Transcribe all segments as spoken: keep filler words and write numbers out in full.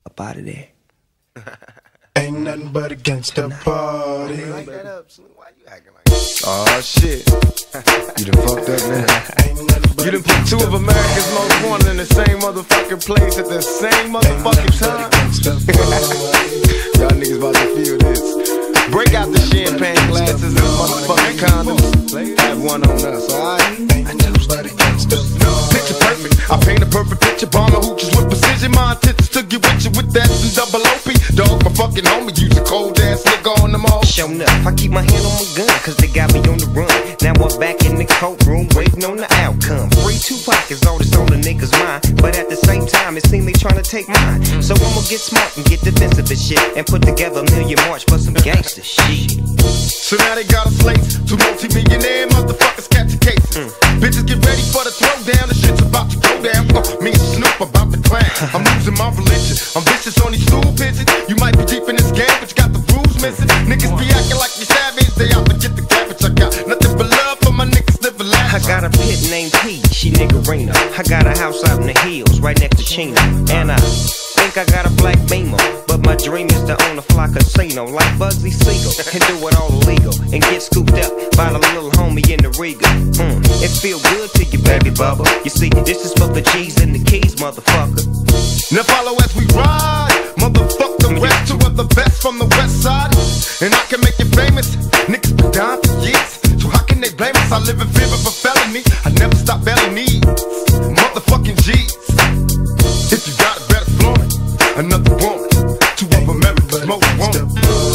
up out of there. Ain't nothing but a gangsta party. Like that up, why you acting like that? Oh shit. You done fucked up, man. You done put two of America's most wanted in the same motherfucking place at the same motherfucking time. Y'all niggas about to feel this. Break out the champagne glasses and motherfucking condoms. Have one on us, alright? Picture perfect. I paint a perfect picture. Bomber hooches with precision. My intentions to get with you with that and double O P. Dog, my fucking homie. Use a cold ass nigga on them all. Show enough. I keep my hand on my gun, cause they got me on the run. Now I'm back in the courtroom, waiting on the outcome. Free Tupac is all that's on the niggas' mind, but at the same time, it seems they trying to take mine. So I'ma get smart and get defensive and shit, and put together a million march for some gangster shit. So now they got us laced. Two multi-millionaire motherfuckers catching cases. Mm. Bitches get ready for the throwdown. The shit's about to go down. Uh, me and Snoop about to climb. I'm losing my religion. I'm vicious on these stool pigeons. You might be deep in this game, but you got the rules missing. Niggas be acting like you savage. They out to get the cabbage. I got nothing but love for my niggas living life. I got a pit named P, she niggerina. I got a house out in the hills, right next to Chino. And I think I got a black Beamer, but my dream is to own a fly casino like Bugsy Siegel and do it all illegal and get scooped up by the little homie in the Riga. Mm, it feel good to you, baby bubba. You see, this is for the G's and the keys, motherfucker. Now follow as we ride, motherfuck the rest. Two of the best from the west side, and I can make you famous. Niggas been down for years, so how can they blame us? I live in fear of a felony. I never stop belly needs, motherfucking G's. If you got it, better flaunt it. Another woman, two of America's most wanted.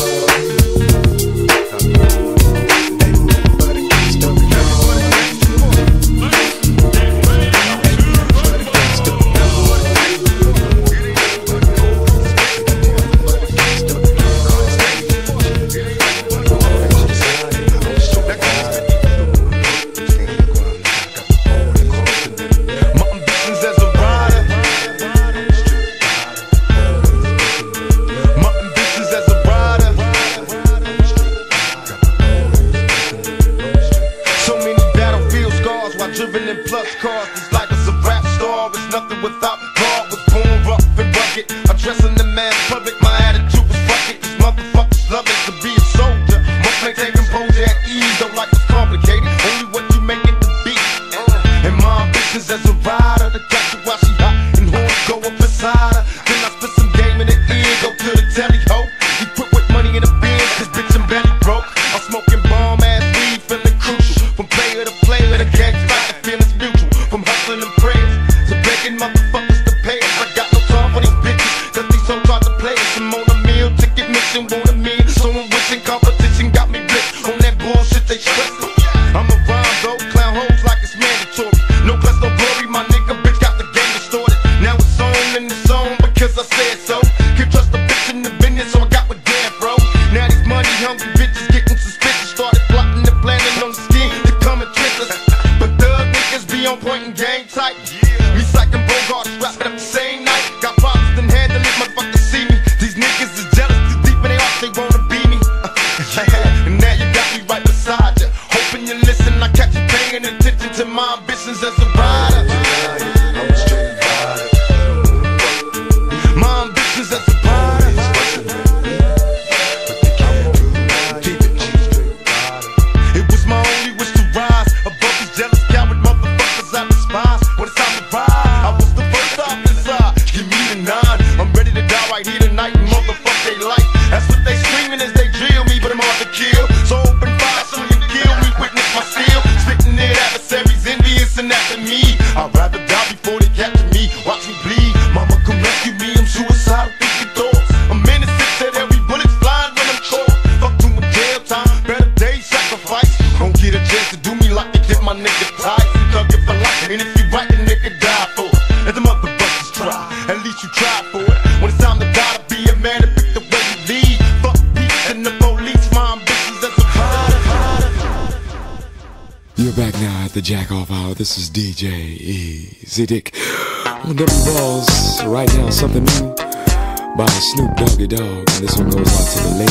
This is D J Easy Dick on W Balls. Right now, something new by Snoop Doggy Dogg. And this one goes out to the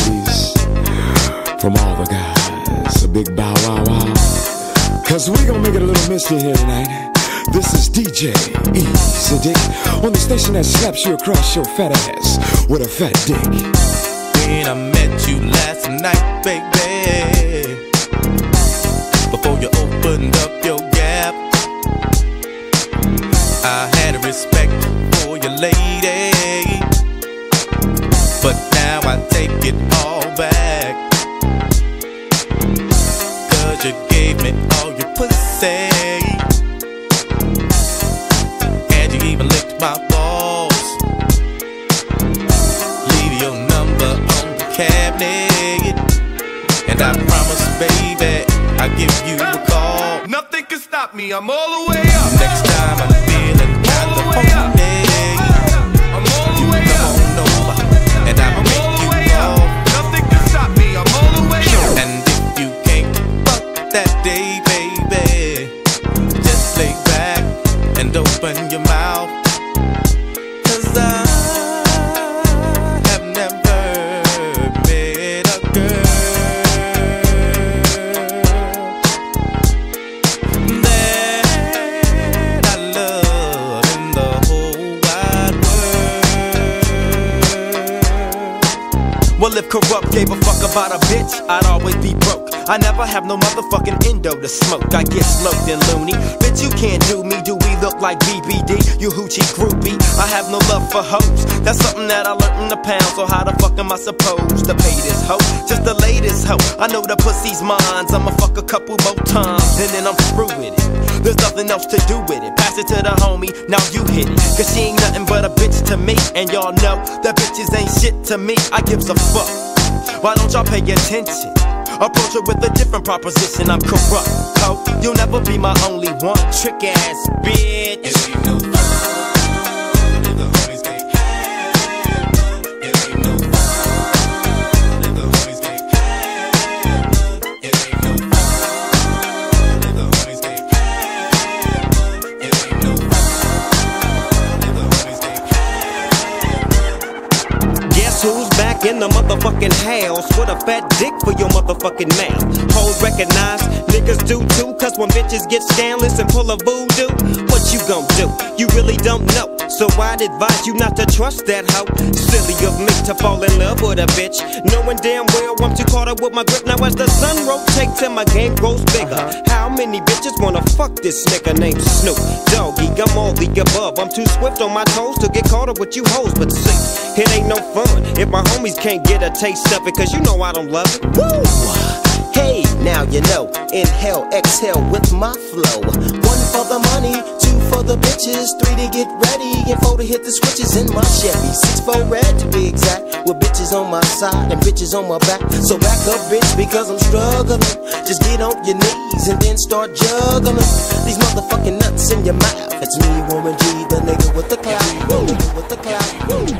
ladies from all the guys. A big bow wow wow. Cause we gonna make it a little misty here tonight. This is D J Easy Dick on the station that slaps you across your fat ass with a fat dick. When I met you last night, baby, before you opened up your gap, I had a respect for your lady, but now I take it all back, 'cause you gave me all your pussy, and you even licked my balls. Leave your number on the cabinet, and I promise, baby, I'll give you a call. Nothing can stop me, I'm all the way up. Next time I'm feeling kind of funny, I'm all the you way come up. on over, and I'll I'm make all the you way call. up. Nothing can stop me, I'm all the way up. And if you can't fuck that day, baby, just lay back and open your mouth, 'cause I have never met a girl that I love in the whole wide world. Well, if corrupt gave a fuck about a bitch, I'd always be broke. I never have no motherfucking endo to smoke. I get smoked and loony. Bitch, you can't do me. Do we look like B B D? You hoochie groupie. I have no love for hoes. That's something that I learned in the pound. So how the fuck am I supposed to pay this hoe? Just the latest hoe. I know the pussy's mine. I'ma fuck a couple more times and then I'm through with it. There's nothing else to do with it. Pass it to the homie. Now you hit it. 'Cause she ain't nothing but a bitch to me. And y'all know that bitches ain't shit to me. I gives a fuck. Why don't y'all pay attention? Approach her with a different proposition. I'm corrupt, ho. You'll never be my only one. Trick ass bitch. It ain't no fun if the homies can't have none. It ain't no fun if the homies can't have none. It ain't no fun if the homies can't have none. It ain't no fun if the homies can't have none. Guess who's back in the motherfucking house with a fat dick for your motherfucking mouth? Hoes recognize, niggas do too. 'Cause when bitches get scandalous and pull a voodoo, what you gon' do? You really don't know. So I'd advise you not to trust that hoe. Silly of me to fall in love with a bitch, knowing damn well I'm too caught up with my grip. Now as the sun rotates and my game grows bigger, uh-huh. How many bitches wanna fuck this nigga named Snoop Doggy? I'm all the above. I'm too swift on my toes to get caught up with you hoes. But see, it ain't no fun if my homies can't get a taste of it, 'cause you know I don't love it. Woo! Hey, now you know. Inhale, exhale with my flow. One for the money, two for the bitches, three to get ready, and four to hit the switches in my Chevy. Six for red to be exact, with bitches on my side and bitches on my back. So back up, bitch, because I'm struggling. Just get on your knees and then start juggling these motherfucking nuts in your mouth. It's me, Warren G, the nigga with the clout. Nigga with the clout.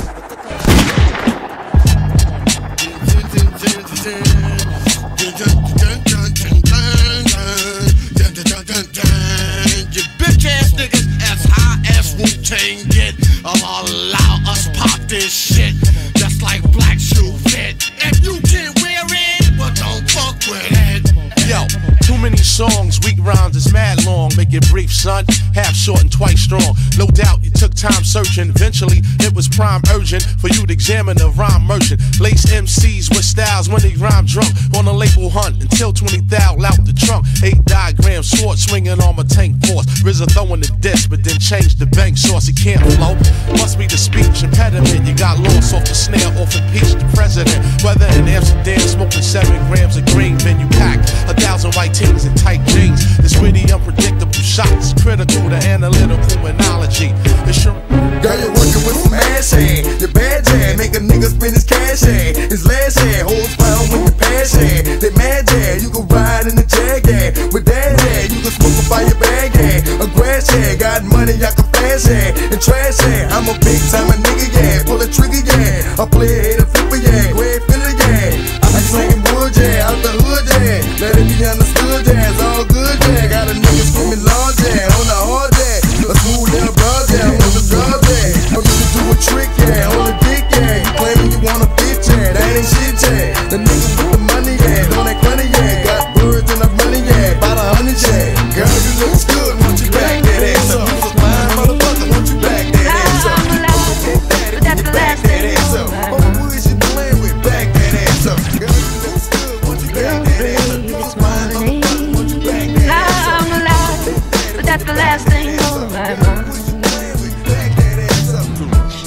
You bitch ass niggas as high as Wu-Tang get. Allow us pop this shit just like black shoe fit. If you can wear it, well don't fuck with it. Yo, too many songs, weak rhymes is mad long. Make it brief, son, half short and twice strong. No doubt you took time searching. Eventually, it was prime urgent for you to examine the rhyme merchant. Lace M Cs with styles when they rhyme drunk. On a label hunt until twenty thou out the trunk. Eight diagrams, sword swinging on my tank force. R Z A throwing the disc, but then changed the bank source. It can't flow. Must be the speech impediment. You got lost off the snare, off impeached the president. Whether in Amsterdam, smoking seven grams of green, then you pack a thousand white tees and tight jeans. This witty, unpredictable shots, critical to analytical monology. It's your Girl, you're working with some ass hand. Your bad jam, make a nigga spend his cash hand. His last hand, hoes pound when you pass hand. They mad jam, you can ride in the jag hand. With that hand, you can smoke a fire bag hand. A grass hand, got money, I can fast hand. And trash hand, I'm a big time a nigga, yeah. Pull a trigger, yeah. I play a hater flipper, yeah. Great filler, yeah. I be slinging wood, yeah. Out the hood, yeah. Let it be understood, yeah. It's all good, yeah. Got a nigga screaming large, yeah. On the hard, yeah. A smooth little broad, yeah. On the drugs, yeah. I'm gonna do a trick, yeah. On the dick, yeah. You claiming you want a bitch, yeah. That ain't shit, yeah. The nigga with the money, yeah. On that money, yeah. Got birds and I'm running, yeah. About a hundred, yeah. Girl, you look good, want you back that ass up.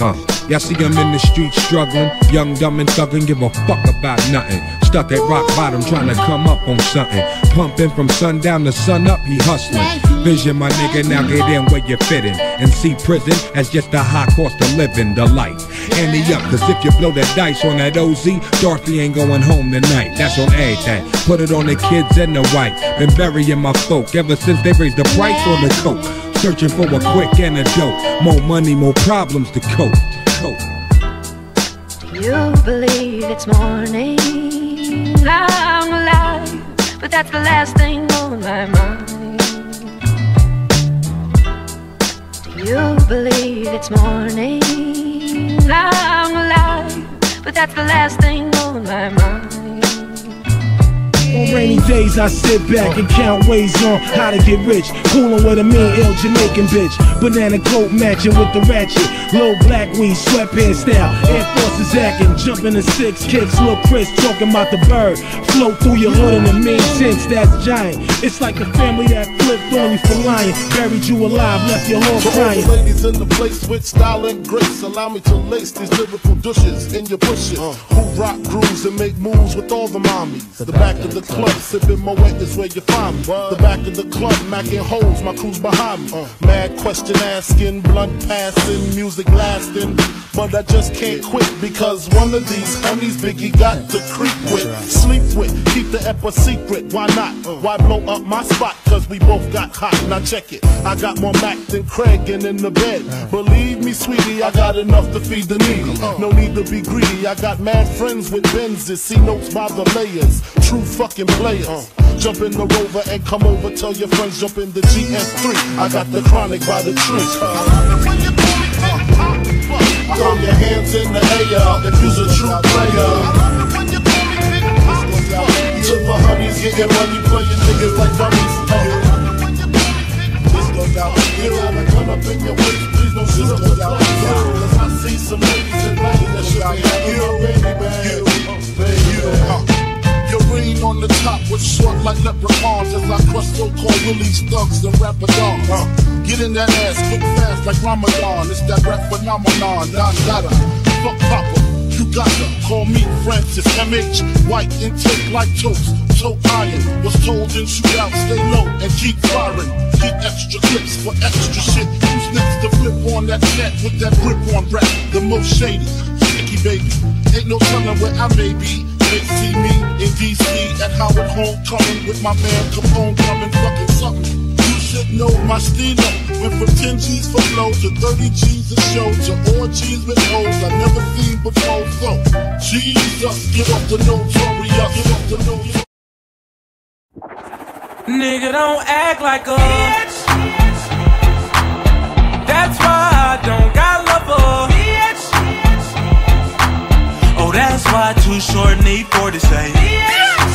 Uh, y'all see them in the streets struggling, young, dumb, and thuggin', give a fuck about nothing. Stuck at rock bottom, trying to come up on something. Pumping from sundown to sun up, he hustling. Vision, my nigga, now get in where you fit in. And see prison as just a high cost of living, the life. Ante up, cause if you blow that dice on that O Z, Dorothy ain't going home tonight. That's on everything. Put it on the kids and the white. Been burying my folk ever since they raised the price on the coke. Searching for a quick antidote. More money, more problems to cope. cope. You believe it's morning, I'm alive, but that's the last thing on my mind. You believe it's morning, I'm alive, but that's the last thing on my mind. On rainy days I sit back and count ways on how to get rich. Coolin' with a mean, ill Jamaican bitch. Banana coat matching with the ratchet. Low black weed, sweatpants style. Air Forces acting, jumping in six kicks. Lil' Chris talking about the bird. Float through your hood in a mean sense, that's giant. It's like a family that flipped on you for lying. Buried you alive, left your horse crying. All the ladies in the place with style and grace, allow me to lace these lyrical douches in your bushes. Uh. Who rock grooves and make moves with all the mommies. The back of the club, sipping my wet is where you find me. The back of the club, macking holes, my crew's behind me. Uh. Mad question asking, blunt passing, music lasting. But I just can't quit because one of these homies Biggie got to creep with, sleep with, keep the ep a secret. Why not? Why blow up my spot? Cause we both got hot. Now check it. I got more Mac than Craig and in the bed. Believe me, sweetie, I got enough to feed the needy. No need to be greedy. I got mad friends with Benzes, see notes by the layers. True fucking players. Jump in the Rover and come over. Tell your friends jump in the G S three. I got the chronic by the tree. Throw your hands in the air if you's a true player. To the honeys getting money, playing niggas like dummies. This goes out to you. Come up in your waist, please don't shoot up without you. Cause I see some ladies and ladies that should be happy. You, baby, you, you. Your rain on the top with short like leprechauns as I crush so-called Willie's thugs and rapadons. Uh, get in that ass quick fast like Ramadan. It's that rap phenomenon. Don Dada, fuck Papa, you gotta call me Francis M H. White intake like toast, toe iron. Was told in shootout, stay low and keep firing. Get extra clips for extra shit. Who's next to flip on that net with that grip on rap? The most shady, sticky baby. Ain't no telling where I may be. They see me in D C at Howard Homecoming with my man Capone coming fucking something. You should know my stilo went from ten G's for flow to thirty G's a show to all G's with O's I never seen before. So Jesus, give up the notorious, give up the notorious. Nigga, don't act like a bitch. That's why I don't got love for bitch. Oh, that's why Too Short need for to say bitch.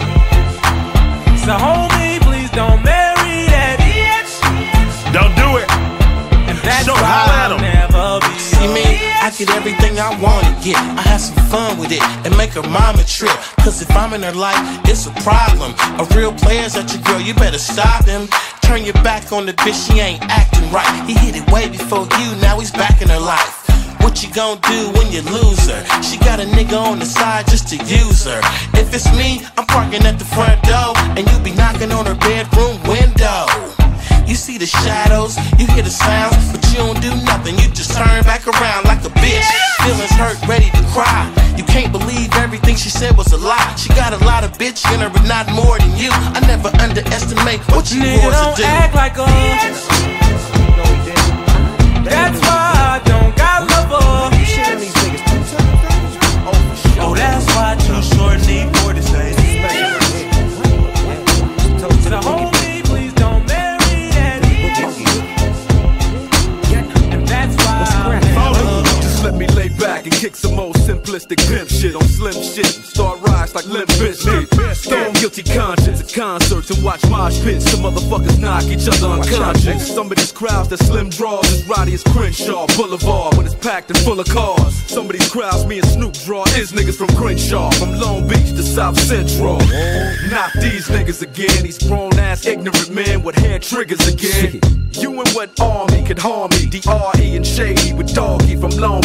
So homie, please don't marry that bitch. Don't do it. And that's so why I'll never be. See me, I get everything I wanna get. I have some fun with it and make her mama trip. Cause if I'm in her life, it's a problem. A real player's at your girl, you better stop him. Turn your back on the bitch, she ain't acting right. He hit it way before you, now he's back in her life. What you gon' do when you lose her? She got a nigga on the side just to use her. If it's me, I'm parking at the front door and you be knocking on her bedroom window. You see the shadows, you hear the sounds, but you don't do nothing, you just turn back around like a bitch. Feelings hurt, ready to cry. You can't believe everything she said was a lie. She got a lot of bitch in her, but not more than you. I never underestimate what you Nigga, want don't to do. act like a bitch. That's why I don't got love for. Oh, that's why Too Short need for to say. So homie, please don't marry that bitch. And that's why I'll never. Just let me lay back and kick some old simplistic pimp shit on slim shit and start rise like Limp Bizkit. Stone guilty conscience at concerts and watch mosh pits. Some motherfuckers knock each other unconscious. Some of these crowds that slim draws as rowdy as Crenshaw Boulevard when it's packed and full of cars. Some of these crowds me and Snoop draw is niggas from Crenshaw, from Long Beach to South Central. Not these niggas again, these grown ass ignorant men with hair triggers again. You and what army could harm me? D R E and Shady with Doggy from Long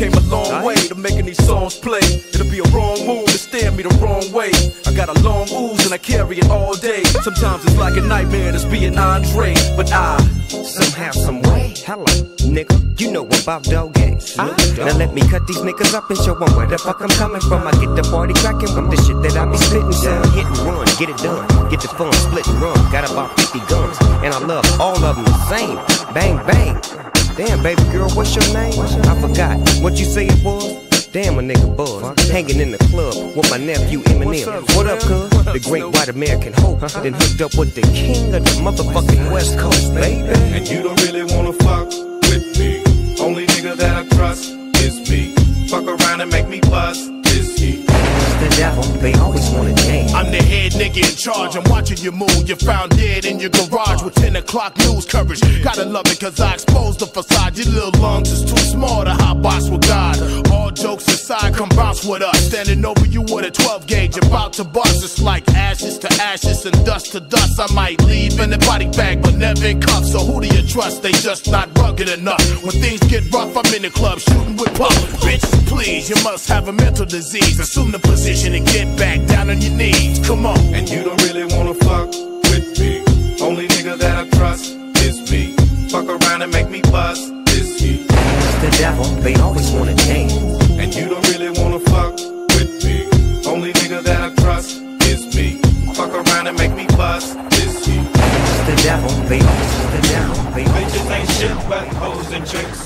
came a long way to making these songs play. It'll be a wrong move to steer me the wrong way. I got a long ooze and I carry it all day. Sometimes it's like a nightmare just being Andre, but I somehow, some way, hello, nigga, you know about dog games. Now let me cut these niggas up and show them where the fuck I'm coming from. I get the party cracking from the shit that I be spitting, son. Hit and run, get it done, get the fun, split and run. Got about fifty guns, and I love all of them the same. Bang, bang. Damn, baby girl, what's your name? I forgot what you say it was. Damn, a nigga buzz, hanging in the club with my nephew Eminem. What up, cuz? The great white American hope. Then hooked up with the king of the motherfucking West Coast, baby. And you don't really wanna fuck with me. Only nigga that I trust is me. Fuck around and make me bust is he. The devil, they always want a name. I'm the head nigga in charge, I'm watching you move. You found dead in your garage with ten o'clock news coverage. Gotta love it cause I exposed the facade. Your little lungs is too small to hot box with God. All jokes aside, come bounce with us. Standing over you with a twelve gauge, about to bust. It's like ashes to ashes and dust to dust. I might leave in the body bag, but never in cuffs. So who do you trust? They just not rugged enough. When things get rough, I'm in the club shooting with puff. Bitch, please, you must have a mental disease. Assume the position and get back down on your knees. Come on. And you don't really wanna fuck with me. Only nigga that I trust is me. Fuck around and make me bust is he. The devil, they always want a name. And you don't really wanna fuck with me. Only nigga that I trust is me. Fuck around and make me bust is he. The devil, they always want the devil. They Bitches ain't shit but hoes and tricks.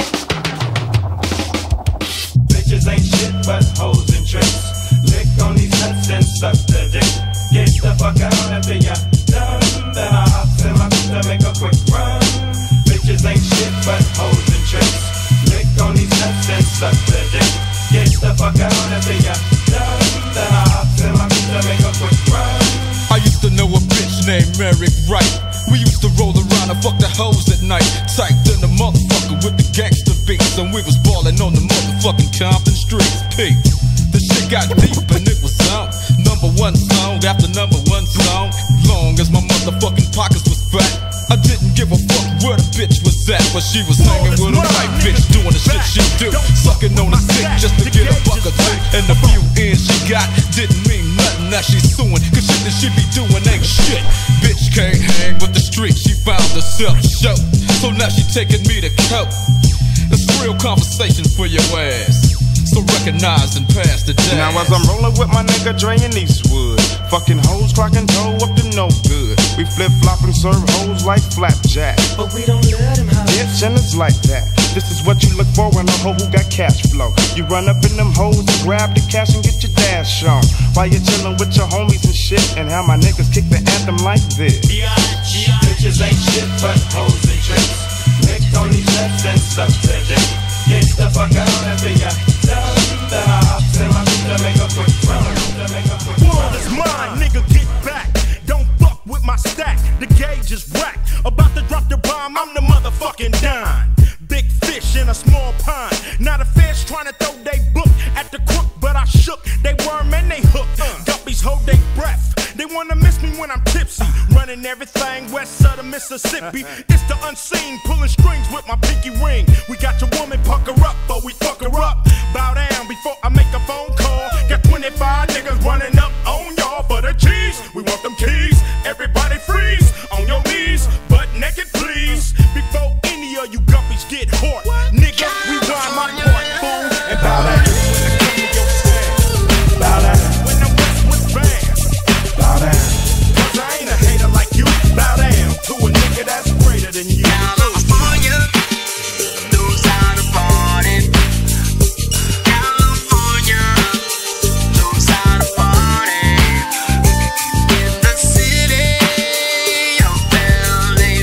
Bitches ain't shit but hoes and tricks. Lick on these nuts and suck the dick. Get the fuck out after ya done. Then I hops in my coupe to make a quick run. Bitches ain't shit but hoes and tricks. Lick on these nuts and suck the dick. Get the fuck out after ya done. Then I hops in my coupe to make a quick run. I used to know a bitch named Merrick Wright. We used to roll around and fuck the hoes at night. Typed in the motherfucker with the gangster beats. And we was ballin' on the motherfucking Compton streets. P. The shit got deep and it was on. Number one song after number one song. Long as my motherfucking pockets was fat, I didn't give a fuck where the bitch was at. But she was hanging with a white bitch doing the shit she do. Sucking on a stick just to get a buck or two. And the few ends she got didn't mean nothing. Now she's suing, cause shit that she be doing ain't shit. Bitch can't hang with the street, she found herself show. So now she taking me to court. It's real conversation for your ass. So recognize and pass the day. Now as I'm rolling with my nigga Dre in Eastwood, fucking hoes clocking dough up to no good. We flip flop and serve hoes like flapjack. But we don't let them hoes. Bitch, and it's like that. This is what you look for in a hoe who got cash flow. You run up in them hoes and grab the cash and get your dash on. While you're chillin' with your homies and shit. And how my niggas kick the anthem like this. Yeah, yeah. Bitches ain't shit but hoes and tricks. Lick on these nuts and suck the dick. Get the fuck out after ya done. Then I hops in my coupe to make a quick run. To make a quick run. World is mine, nigga, get back. Don't fuck with my stack. The gauge is whacked. About to drop the bomb, I'm the motherfucking dime. Big fish in a small pond. Not a fish trying to throw they book at the crook, but I shook. They worm and they hook. Guppies hold they breath. They wanna miss me when I'm tipsy. Running everything west of the Mississippi. It's the unseen, pulling strings with my pinky ring. We got your woman pucker up, but we fuck her up. Bow down before I make a phone call. Got twenty-five niggas running up on y'all for the cheese. We want them keys. Everybody freeze on your knees, butt naked please. Before any of you guppies get hot, nigga, we wind my part, fool, and bow down. Bow down. When the west was bad. Bow down. Cause I ain't a hater like you. Bow down to a nigga that's greater than you. California knows how to party. California knows how to party. In the city of L A.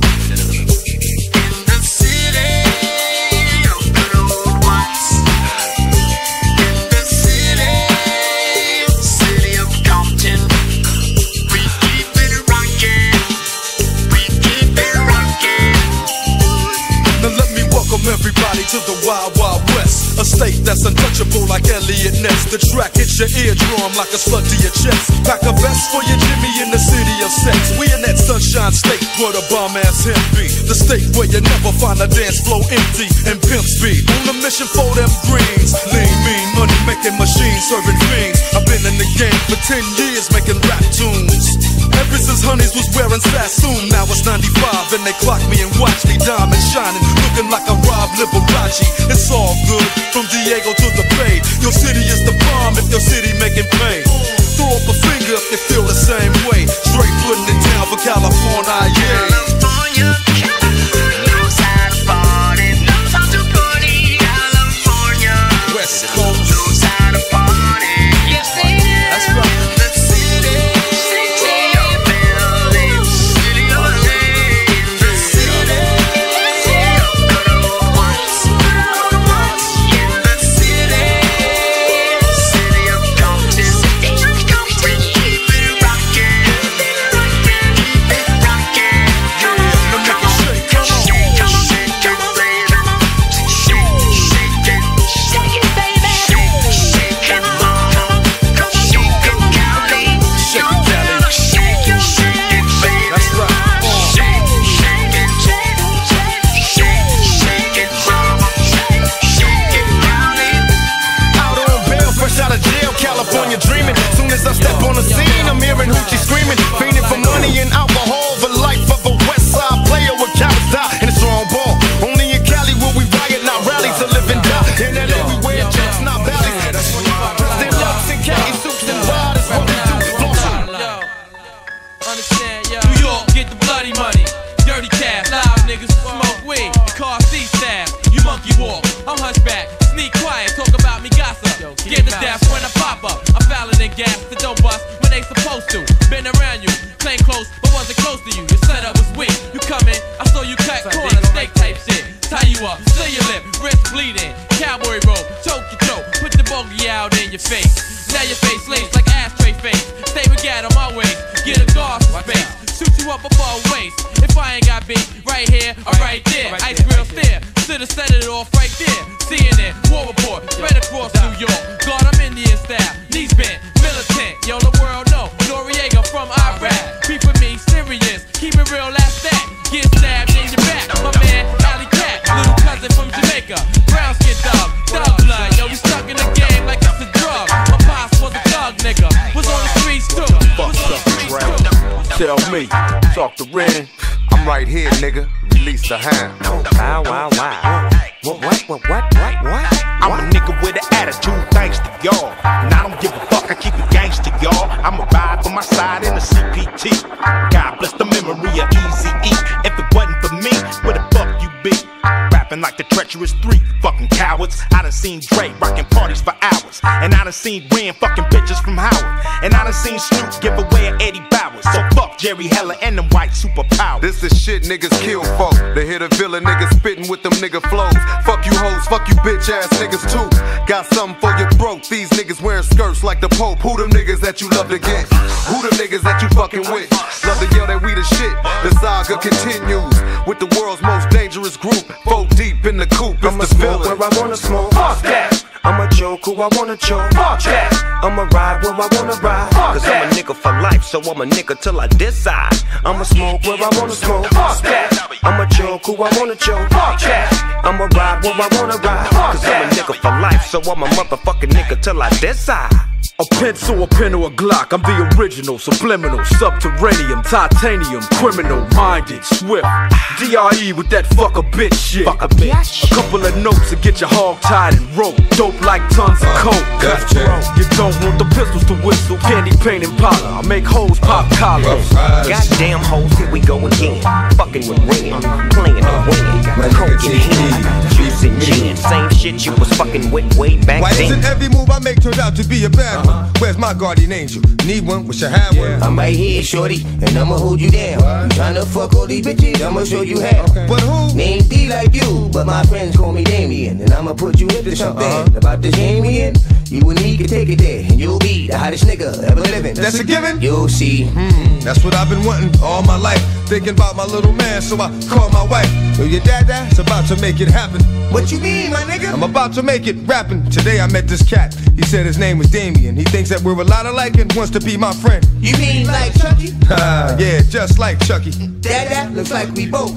In the city of good old Watts. In the city, city of Compton. We keep it rockin'. We keep it rockin'. Now let me welcome everybody to the Wild Wild West, a state that's untouchable like Elliot Ness. The track hits your eardrum like a slug to your chest. Pack a vest for your Jimmy in the city of sex. We in that sunshine state where the bomb ass hemp be. The state where you never find a dance floor empty and pimp speed. On the mission for them greens. Lean, mean, money making machines, serving fiends. I've been in the game for ten years making rap tunes. Ever since Honeys was wearing Sassoon, now it's ninety-five and they clock me and watch me diamond shining, looking like a Rob Liberace. It's all good, from Diego to the Bay. Your city is the bomb if your city making pay. Throw up a finger if you feel the same way. Straight putting it down for California, yeah. California, knows how to party, knows how to party. California, West Coast, knows how to party. Yes, they do. That's right. The city, city of buildings, city of land, the city, city of good old ones, good old ones. Yeah, the city, city of Compton, city of Compton. Keep it rockin', keep it rockin', keep it rockin'. Come on, now make it shake, come on, shake, come on, come on, baby, come on, shake, shake it, shake it, baby, shake, shake it, come on, come on, come on, shake it, Cali, shake it, Cali, shake it, shake it, baby, that's right, shake, shake it, shake, shake, shake, shake it, mama, shake, shake it, Cali. Out on bail, fresh out of jail, California dreaming. Soon as I step on the scene, I'm hearing hoochie screaming, fiending for money and alcohol. The life of a West Side player with cowards die and a strong ball. Only in Cali will we riot, not rally to live and die. In L A we wear jets, not valleys. Dressed in lux and khaki suits and ride is what we do. Flossing. Understand, yo. New York, get the bloody money. Dirty cash, loud niggas smoke weed. The car seat staff, you monkey walk. I'm hunchback, sneak quiet, talk about me gossip. Get the death when I pop up. I'm fouler than gas, that don't bust when they supposed to. Been around you, claim close, but wasn't close to you. Your setup was weak. You come in, I saw you cut corners, snake type shit. Tie you up, seal your lip, wrist bleeding. Cowboy roll, choke your throat, put the bogey out in your face. Now your face laced like ashtray face. Stay with gat on my waist, get a guard for space. Shoot you up above waist. If I ain't got beat, right here or right there. Ice grill stare, should've set it off right there. C N N, war report, spread across New York. God, I'm Indian style, knees bent, militant. Yo, the world know, Noriega from Iraq. Be for me, serious, keep it real, last that. Get stabbed in your back, my man, Alley Cat. Little cousin from Jamaica, brown skin dog, thug blood. Yo, we stuck in the game like it's a drug. My pops was a thug nigga, was on the streets too. Was on the streets too. Tell me, talk to Ren. I'm right here, nigga. Release the hand. Wow, wow, wow. What, what, what, what, what, what? I'm a nigga with an attitude, thanks to y'all. And I don't give a fuck, I keep it gangsta, y'all. I'ma ride for my side in the C P T. God bless the memory of Eazy-E. If it wasn't for me, where the fuck you be? Rapping like the treacherous three, fucking cowards. I done seen Dre rocking parties for hours. And I done seen Ren fucking bitches from Howard. And I done seen Snoop give away an Eddie Bowers. So fuck Jerry Heller and them white superpowers. This is shit niggas kill folk. They hit a villain niggas spitting with them nigga flows. Fuck you hoes, fuck you bitch ass niggas too. Got something for your throat. These niggas wearing skirts like the Pope. Who them niggas that you love to get? Who them niggas that you fucking with? Love to yell that we the shit. The saga continues with the world's most dangerous group. Four deep in the coop. It's I'ma the smoke villain. where I wanna smoke. Fuck that. I'ma choke who I wanna choke. Fuck that. I'ma ride where I wanna ride. Cause I'm a nigga for life, so I'm a nigga till I decide. I'ma smoke where I wanna smoke. Fuck that. I'ma choke who I wanna choke. Fuck that. I'ma ride where I wanna ride. Cause I'm a nigga for life, so I'm a motherfucking nigga till I decide. A pencil, a pen, or a Glock. I'm the original, subliminal, subterranean, titanium, criminal, minded, swift. D R E with that fuck a bitch shit. Fuck a bitch. A couple of notes to get your hog tied and rope. Dope like tons of coke. You don't want the pistols to whistle. Candy paint and powder. I make hoes pop collars. Goddamn hoes, here we go again. Fucking with Ren, playing the win. Coke in hand, juice and gin. Same shit you was fucking with way back Why then. isn't every move I make turned out to be a bad one? Where's my guardian angel? Need one? Wish I had one. I'm right here, shorty, and I'ma hold you down. You tryna fuck all these bitches? I'ma show you how. But who? Name D like you, but my friends call me Damien, and I'ma put you into something uh-huh. about this game we in. You and me can take it there, and you'll be the hottest nigga ever living. That's a given? You'll see. Hmm, that's what I've been wanting all my life. Thinking about my little man, so I call my wife. Yo, your dad-dad's about to make it happen. What you mean, my nigga? I'm about to make it rapping. Today I met this cat. He said his name was Damien. He thinks that we're a lot alike and wants to be my friend. You mean like Chucky? Ah, yeah, just like Chucky. Dad-dad looks like we both lucky.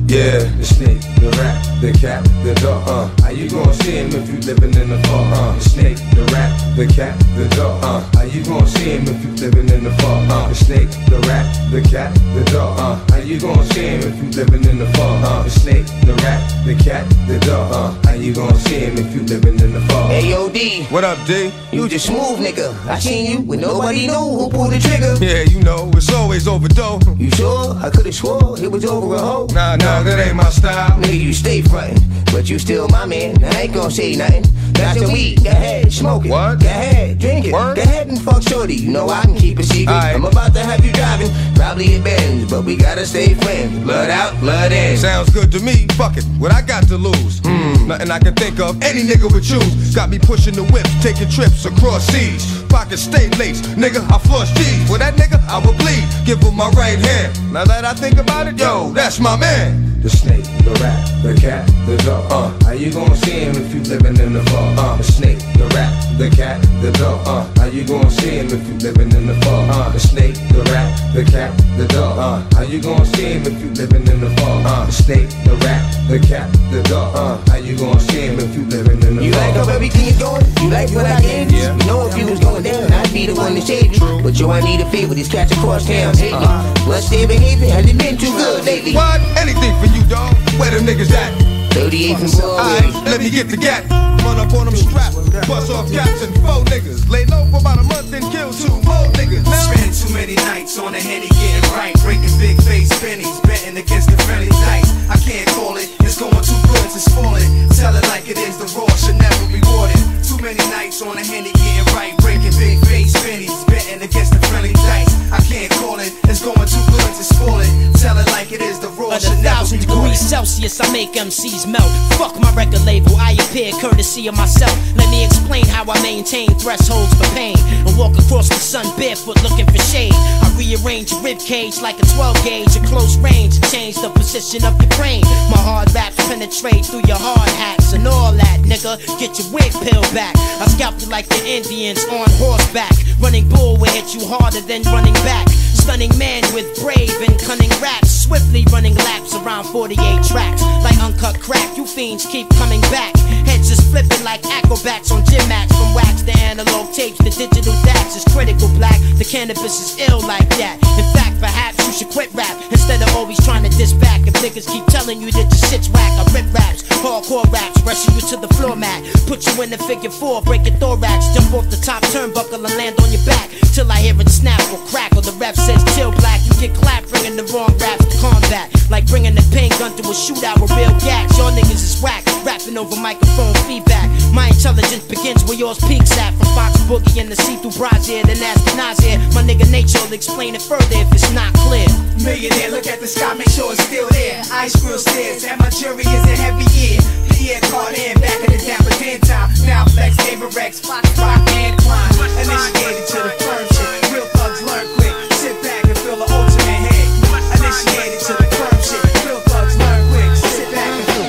Yeah, the snake, the rat, the cat, the dog. Uh, how you gonna see him if you living in the fog? Uh, the snake, the rat, the cat, the dog. Uh, how you gonna see him if you living in the fog? Uh, the snake, the rat, the cat, the dog. Uh, how you gonna see him if you living in the fog? Uh, the snake, the rat, the cat, the dog. Uh, how you gonna see him if you living in the fog? Hey yo D, what up D? You just smooth nigga. I seen you when nobody knew who pulled the trigger. Yeah, you know it's always overdose. You sure? I could've swore it was over a hoe. Nah, nah, that ain't my style. Nigga, you stay frontin', but you still my man. I ain't gon' say nothing. Got your weed, go ahead, smoke it. What? Go ahead, drink it. Word? Go ahead and fuck shorty. You know I can keep a secret. Right. I'm about to have you driving, probably a Benz, but we gotta stay friends. Blood out, blood in. Sounds good to me. Fuck it. What I got to lose? Hmm. Nothing I can think of. Any nigga would choose. Got me pushing the whip, taking trips across seas. Pockets stay laced, nigga. I flush G's. For that nigga, I will bleed. Give him my right hand. Now that I think about it, yo, that's my man. The snake, the rat, the cat, the dog. Uh, how you gonna see him if you living in the fog? Uh, the snake, the rat, the cat, the dog. Uh, how you gonna see him if you living in the fog? Uh, the snake, the rat, the cat, the dog. Uh, how you gonna see him if you living in the fog? Uh, the snake, the rat, the cat, the dog. Uh, how you gonna see him if you living in the fog? You like how everything is going? You like what I gave you? Yeah. You know if you was going down, I'd be the one to save you. True. But yo, I need a favor. These cats across town hate me. Uh, What's their behavior? Has it been too good lately? What? Anything for you, dog. Where them niggas at? thirty-eight from Alright, let me get the gat. Run up on them straps, bust off caps and four niggas. Lay low for about a month and kill two more niggas. Now spend too many nights on the Henny getting right, breaking big face pennies, betting against the friendly dice. I can't call it, it's going too good to spoil it. Tell it like it is, the raw should never be rewarded. Too many nights on the Henny getting right, breaking big face pennies, betting against the friendly dice. I can't call it, it's going too good to spoil it. Tell it like it is, the raw should never be rewarded. At a thousand degrees Celsius, I make M Cs melt. Fuck my record label, I appear courtesy of myself. Let me explain how I maintain thresholds for pain and walk across the sun barefoot looking for shade. I rearrange your rib cage like a twelve gauge at close range to change the position of your brain. My hard raps penetrate through your hard hats and all that, nigga. Get your wig peeled back. I scalp you like the Indians on horseback. Running bull will hit you harder than running back. Stunning man with brave and cunning raps, swiftly running laps around forty-eight tracks. Like uncut crack, you fiends keep coming back. Heads is flipping like acrobats on gym mats. From wax to analog tapes, the digital dax is critical black. The cannabis is ill like that. In fact, perhaps you should quit rap instead of always trying to diss back. If niggas keep telling you that your shit's whack, I rip raps, hardcore raps, rushing you to the floor mat. Put you in the figure four, break your thorax, jump off the top turnbuckle and land on your back till I hear it snap or crack or the ref says chill black. You get clapped bringing the wrong raps to combat, like bringing the pain gun to a shootout with real gas. Your niggas is whack, rapping over microphone feedback. My intelligence begins where yours peaks at. From Fox Boogie and the see-through brazier, then ask Nazir. My nigga Nature will explain it further if it's not clear. Millionaire, look at the sky, make sure it's still there. Ice grill stairs, and my jury is a heavy ear. Pierre Cardin, back in the dapper ten time. Now flex, Averex, Fox, rock, and climb. Initiated to the firm shit. Real thugs learn quick. Sit back and feel the ultimate hit. Initiated to the firm shit. Real thugs learn quick. Sit back and feel.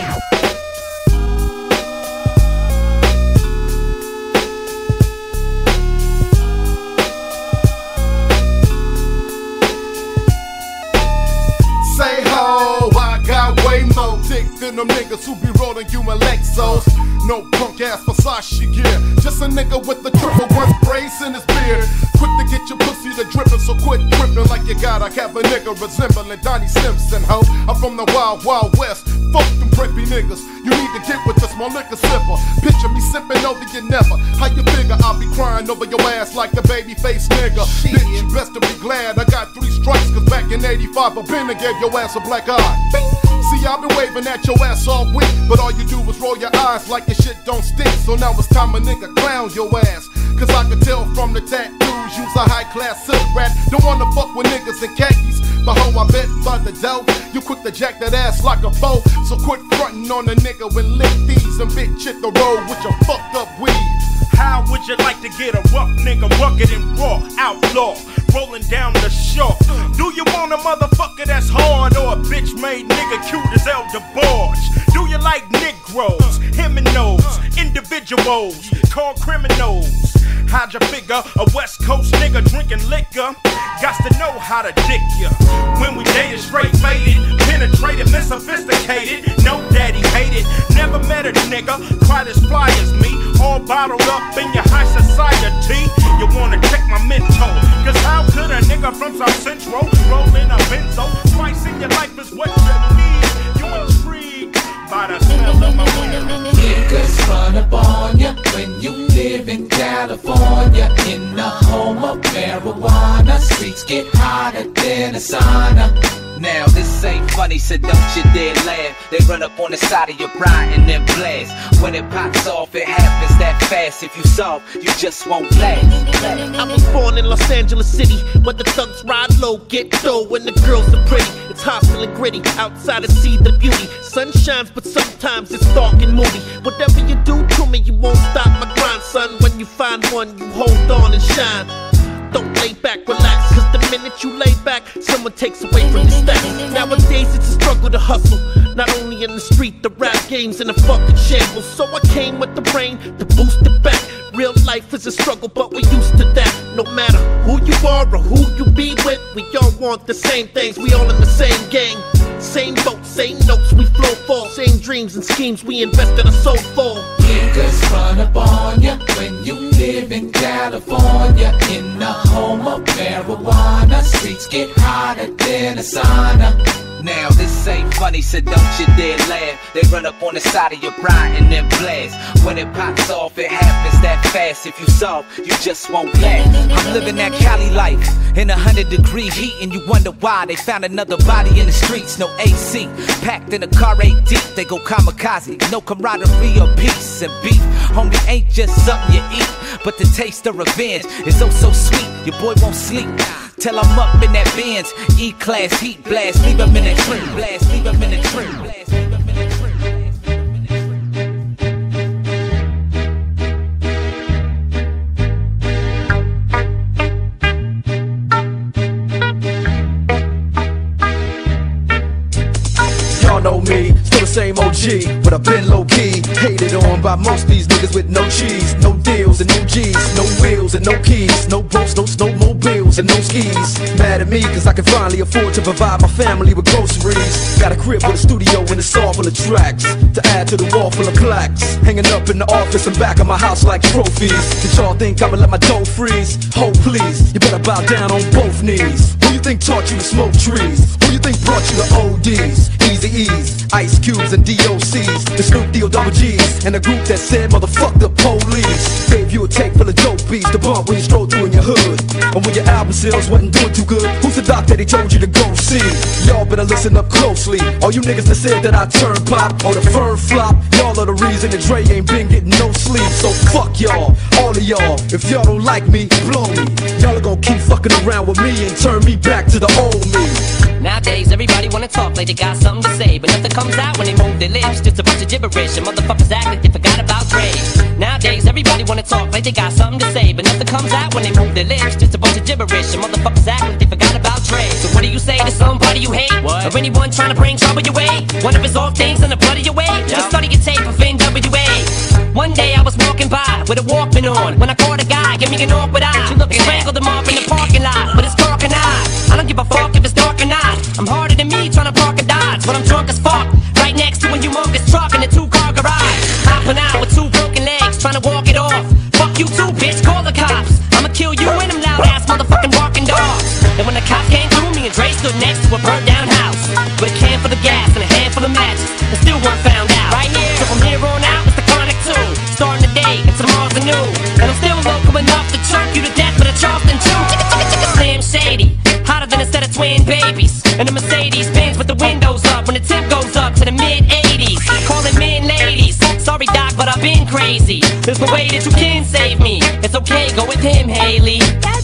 Say ho, I got way more dick than them niggas who be rolling human Lexos. No punk ass Versace gear, just a nigga with the triple one brace in his beard. Quick to get your pussy to drippin', so quit trippin' like you got a cap a nigga resembling Donnie Simpson, ho. I'm from the wild, wild west. Fuck them preppy niggas. You need to get with the small liquor sipper. Picture me sippin' over your never. How you figure I'll be crying over your ass like a baby face nigga? Bitch, you best to be glad I got three strikes, cause back in eighty-five, a Bender gave your ass a black eye. Bing. See, I've been waving at your ass all week, but all you do is roll your eyes like your shit don't stink. So now it's time a nigga clown your ass, cause I can tell from the tattoos you's a high-class silk rat. Don't wanna fuck with niggas in khakis, but ho, I bet by the dough you quick to jack that ass like a foe. So quit frontin' on a nigga and lick these and bitch hit the road with your fucked up weed. How would you like to get a rough nigga rugged and raw, outlaw, rolling down the shore? Do you want a motherfucker that's hard or a bitch made nigga cute as El DeBarge? Do you like Negroes, Heminos, individuals called criminals? How'd you figure a West Coast nigga drinking liquor? Got to know how to dick ya. When we dated, straight faded, penetrated, and sophisticated. No daddy hated, never met a nigga quite as fly as me. All bottled up in your high society. You wanna check my mental? Cause how could a nigga from South Central roll in a benzo? Twice in your life is what you need. You intrigued by the smell of my weed. Niggas run up on ya when you live in California. In the home of marijuana, streets get hotter than a sauna. Now this ain't funny, so don't you dare laugh. They run up on the side of your bride and then blast. When it pops off, it happens that fast. If you soft, you just won't last. I was born in Los Angeles City, where the thugs ride low, get dough, and the girls are pretty. It's hostile and gritty, outside to see the beauty. Sun shines, but sometimes it's dark and moody. Whatever you do to me, you won't stop my grind, son. When you find one, you hold on and shine. Don't lay back, relax, cause the minute you lay back, someone takes away from your stacks. Nowadays it's a struggle to hustle, not only in the street, the rap game's in a fucking shambles. So I came with the brain to boost it back. Real life is a struggle, but we're used to that. No matter who you are or who you be with, we all want the same things, we all in the same gang. Same boat, same notes, we flow for. Same dreams and schemes, we invest in a soul for. Niggas run up on ya when you live in California. In the home of marijuana, streets get hotter than a sauna. Now this ain't funny, so don't you dare laugh. They run up on the side of your bride and then blast. When it pops off, it happens that fast. If you soft, you just won't last. I'm living that Cali life in a hundred degree heat, and you wonder why they found another body in the streets. No A C, packed in a car eight deep. They go kamikaze, no camaraderie or peace and beef. Homie, ain't just something you eat, but the taste of revenge is oh so sweet. Your boy won't sleep till I'm up in that Benz, E-class heat blast, leave him in that tree blast, leave him in the tree blast, leave him in the tree. Y'all know me, still the same O G, but I've been low-key, hated on by most of these niggas with no cheese, no deals and no G's, no wheels and no keys, no boats, no snowmobiles and no skis. Mad at me cause I can finally afford to provide my family with groceries. Got a crib with a studio and it's all full of tracks to add to the wall full of plaques, hanging up in the office and back of my house like trophies. Did y'all think I'ma let my dough freeze? Oh please, you better bow down on both knees. Who you think taught you to smoke trees? Who you think brought you to O Ds? Easy E's, Ice Cubes and D O C's, the Snoop D O double G's, and a group that said motherfuck the police. Gave you a tape full of dope beats to bump when you stroll through in your hood, and when your album sales wasn't doing too good. Who's the doc that he told you to go see? Y'all better listen up closely. All you niggas that said that I turn pop or the firm flop, y'all are the reason that Dre ain't been getting no sleep. So fuck y'all, all of y'all. If y'all don't like me, blow me. Y'all are gonna keep fucking around with me and turn me back to the old me. Nowadays everybody wanna talk like they got something to say, but nothing comes out when they move their lips. Just a bunch of gibberish and motherfuckers act like they forgot about Dre. Nowadays everybody wanna talk like they got something to say, but nothing comes out when they move their lips. Just a bunch of gibberish and motherfuckers act like they forgot about Dre. So what do you say to somebody you hate? What? Or anyone trying to bring trouble your way? One of his off things in the blood of your way? Yep. Just study your tape of N W A. One day I was walking by with a Walkman on, when I caught a guy give me an awkward eye. She looked strangled him off in the parking lot, but it's dark and I I don't give a fuck if it's dark or not. I'm harder than me trying to park a Dodge, but I'm drunk as fuck, right next to a humongous truck in a two-car garage. Hopping out with two broken legs, trying to walk it off. Fuck you too, bitch, call the cops. I'ma kill you and them loud-ass motherfucking barking dogs. And when the cops came through, me and Dre stood next to a burnt-down house with a can full of gas and a handful of matches, and still weren't found out. Right here, so from here on out, it's the Chronic two. Starting the day, and tomorrow's anew. And I'm still local enough to choke you to death with a Charleston chew. Slim Shady, hotter than a set of twin babies. And a Mercedes Benz with the windows up when the tip goes up to the mid eighties. Calling men ladies, sorry doc, but I've been crazy. There's no way that you can save me. It's okay, go with him, Haley.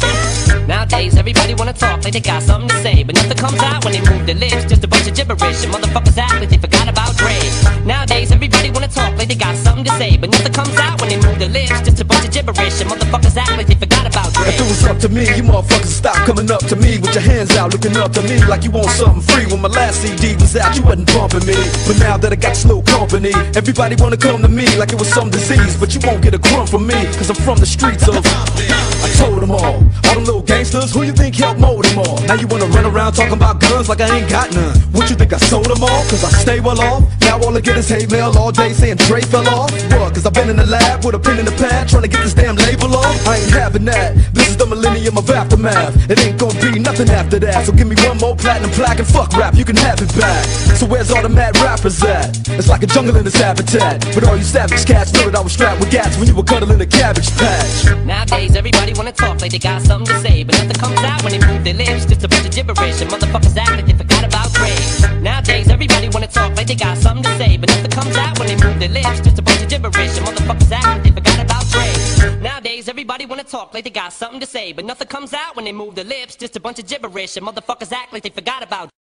Nowadays everybody wanna talk like they got something to say, but nothing comes out when they move their lips. Just a bunch of gibberish and motherfuckers act like they forgot about Dre. Nowadays everybody wanna talk like they got something to say, but nothing comes out when they move their lips. Just a bunch of gibberish and motherfuckers act like they forgot about Dre. If it was up to me, you motherfuckers stop coming up to me with your hands out, looking up to me like you want something free. When my last C D was out, you wasn't bumping me. But now that I got slow company, everybody wanna come to me like it was some disease. But you won't get a crumb from me, cause I'm from the streets of I told them all, all them little gangsters, who you think helped mold them all? Now you wanna run around talking about guns like I ain't got none. What you think I sold them all? Cause I stay well off. Now all I get is hate mail all day saying Dre fell off. What? Cause I've been in the lab with a pen in the pad trying to get this damn label off. I ain't having that. This is the millennium of aftermath. It ain't gonna be nothing after that. So give me one more platinum plaque and fuck rap, you can have it back. So where's all the mad rappers at? It's like a jungle in this habitat. But all you savage cats know that I was strapped with gas when you were cuddling a cabbage patch. Nowadays, everybody wanna talk like they got something to say, but nothing comes out when they move their lips. Just a bunch of gibberish, and motherfuckers act like they forgot about Dre. Nowadays, everybody wanna talk like they got something to say, but nothing comes out when they move their lips. Just a bunch of gibberish, and motherfuckers act like they forgot about Dre. Nowadays, everybody wanna talk like they got something to say, but nothing comes out when they move their lips. Just a bunch of gibberish, and motherfuckers act like they forgot about